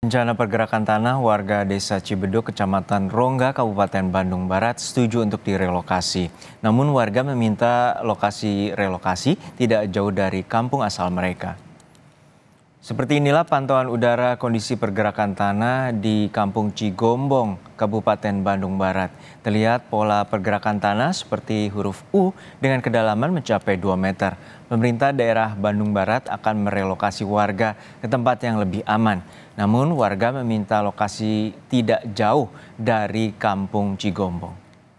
Rencana pergerakan tanah warga Desa Cibeduk, Kecamatan Rongga, Kabupaten Bandung Barat setuju untuk direlokasi. Namun warga meminta lokasi relokasi tidak jauh dari kampung asal mereka. Seperti inilah pantauan udara kondisi pergerakan tanah di Kampung Cigombong, Kabupaten Bandung Barat. Terlihat pola pergerakan tanah seperti huruf U dengan kedalaman mencapai 2 meter. Pemerintah daerah Bandung Barat akan merelokasi warga ke tempat yang lebih aman. Namun warga meminta lokasi tidak jauh dari Kampung Cigombong.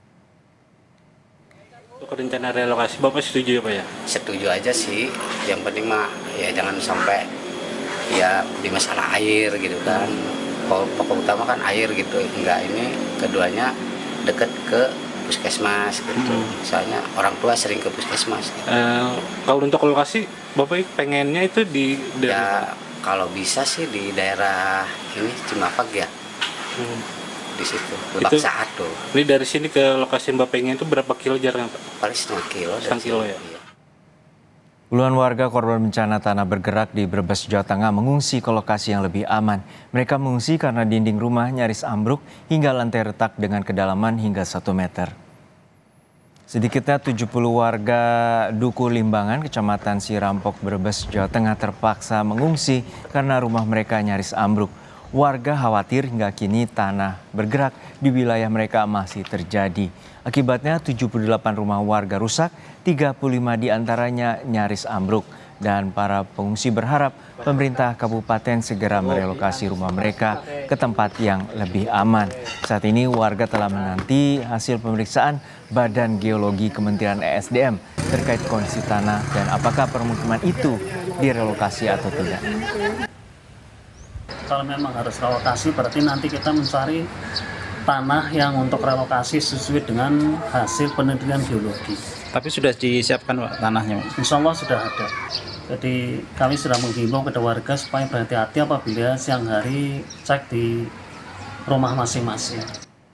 Untuk rencana relokasi Bapak setuju ya Pak ya? Setuju aja sih, yang penting mah ya jangan sampai ya di masalah air gitu kan. Pokok utama kan air gitu, enggak ini keduanya deket ke puskesmas gitu. Soalnya orang tua sering ke puskesmas gitu. Kalau untuk lokasi Bapak pengennya itu di Ya kalau bisa sih di daerah ini Cimapag ya. Di situ, Lebak Saat tuh. Ini dari sini ke lokasi yang Bapak pengen itu berapa kilo jaraknya Pak? Paling setengah kilo. Setengah kilo ya? Iya. Puluhan warga korban bencana tanah bergerak di Brebes, Jawa Tengah mengungsi ke lokasi yang lebih aman. Mereka mengungsi karena dinding rumah nyaris ambruk hingga lantai retak dengan kedalaman hingga 1 meter. Sedikitnya 70 warga Duku Limbangan, Kecamatan Sirampok, Brebes, Jawa Tengah terpaksa mengungsi karena rumah mereka nyaris ambruk. Warga khawatir hingga kini tanah bergerak di wilayah mereka masih terjadi. Akibatnya 78 rumah warga rusak, 35 diantaranya nyaris ambruk. Dan para pengungsi berharap pemerintah kabupaten segera merelokasi rumah mereka ke tempat yang lebih aman. Saat ini warga telah menanti hasil pemeriksaan Badan Geologi Kementerian ESDM terkait kondisi tanah dan apakah permukiman itu direlokasi atau tidak. Kalau memang harus relokasi berarti nanti kita mencari tanah yang untuk relokasi sesuai dengan hasil penelitian geologi. Tapi sudah disiapkan Pak tanahnya? Insya Allah sudah ada. Jadi kami sudah menghimbau kepada warga supaya berhati-hati apabila siang hari cek di rumah masing-masing.